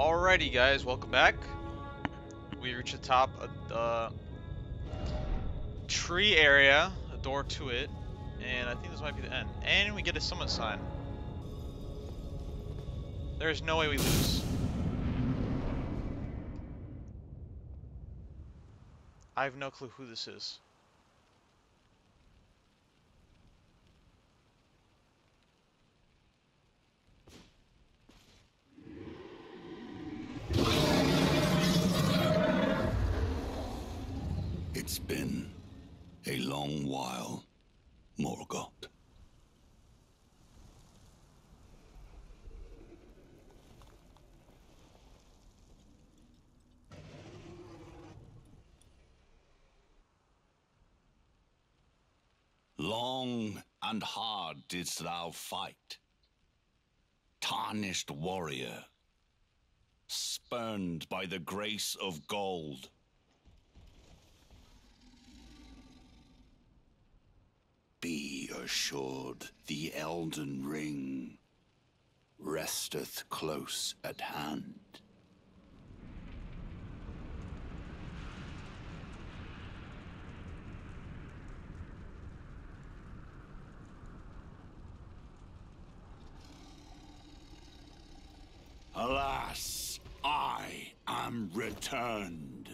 Alrighty guys, welcome back. We reached the top of the tree area, a door to it, and I think this might be the end. And we get a summon sign. There's no way we lose. I have no clue who this is. It's been a long while, Morgoth. Long and hard didst thou fight, tarnished warrior, spurned by the grace of gold. Be assured, the Elden Ring resteth close at hand. Alas, I am returned.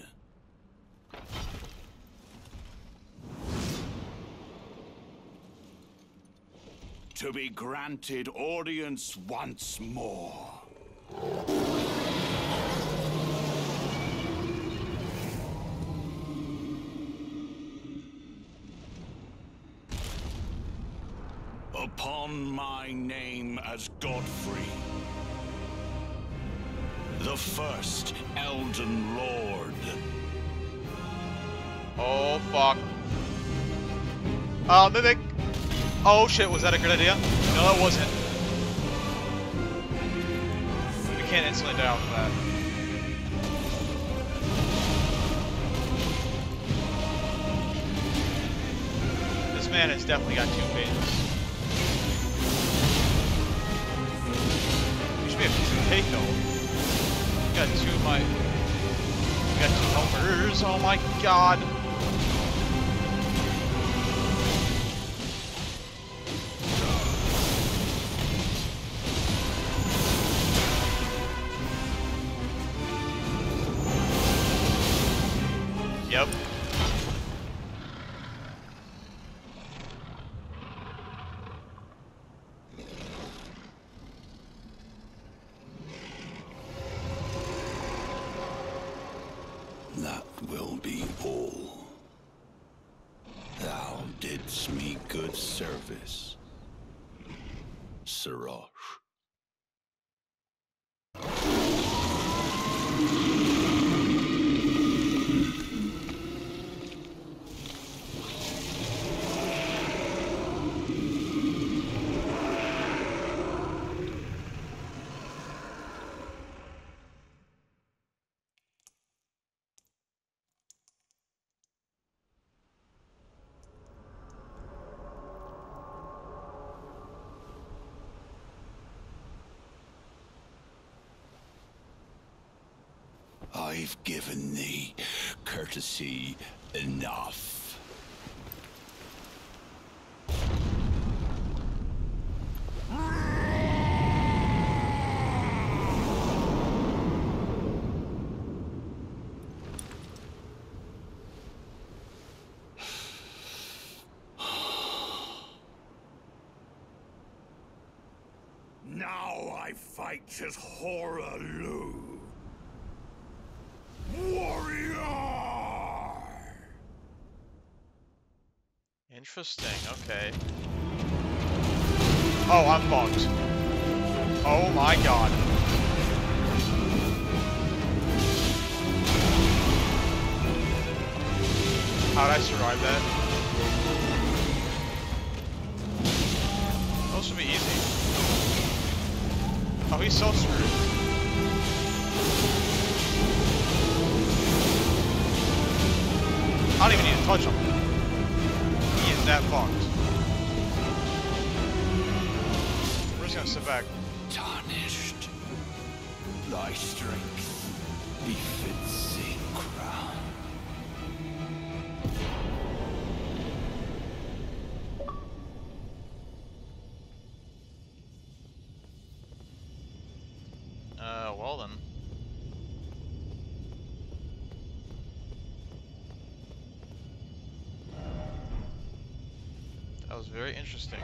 To be granted audience once more. Upon my name as Godfrey, the first Elden Lord. Oh fuck. Oh, Mimic! Oh shit, was that a good idea? No, it wasn't. We can't instantly die off of that. This man has definitely got two phases. We should be able to take though. We got two of my... We got two helpers, oh my god. Yep. That will be all. Thou didst me good service, Sirosh. I've given thee courtesy enough. Now I fight as Hoarah Loux. Warrior! Interesting, okay. Oh, I'm fucked. Oh my god. How'd I survive that? Those should be easy. Oh, he's so screwed. I don't even need to touch him. He is that fucked. We're just gonna sit back. Tarnished. Thy strength befits a crown. Well then. That was very interesting.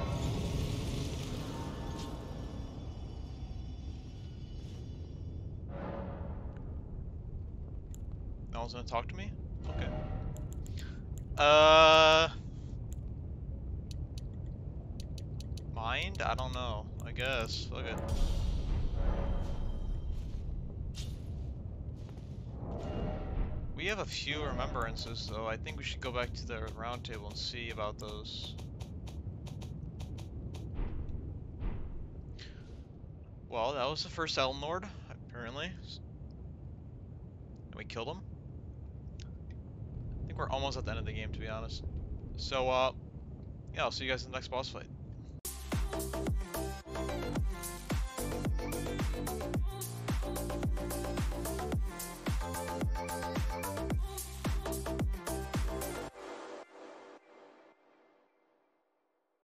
No one's gonna talk to me? Okay. Mind? I don't know. I guess. Fuck it. We have a few remembrances, though. I think we should go back to the round table and see about those. Well, that was the first Elden Lord, apparently. And we killed him. I think we're almost at the end of the game, to be honest. So, yeah, I'll see you guys in the next boss fight.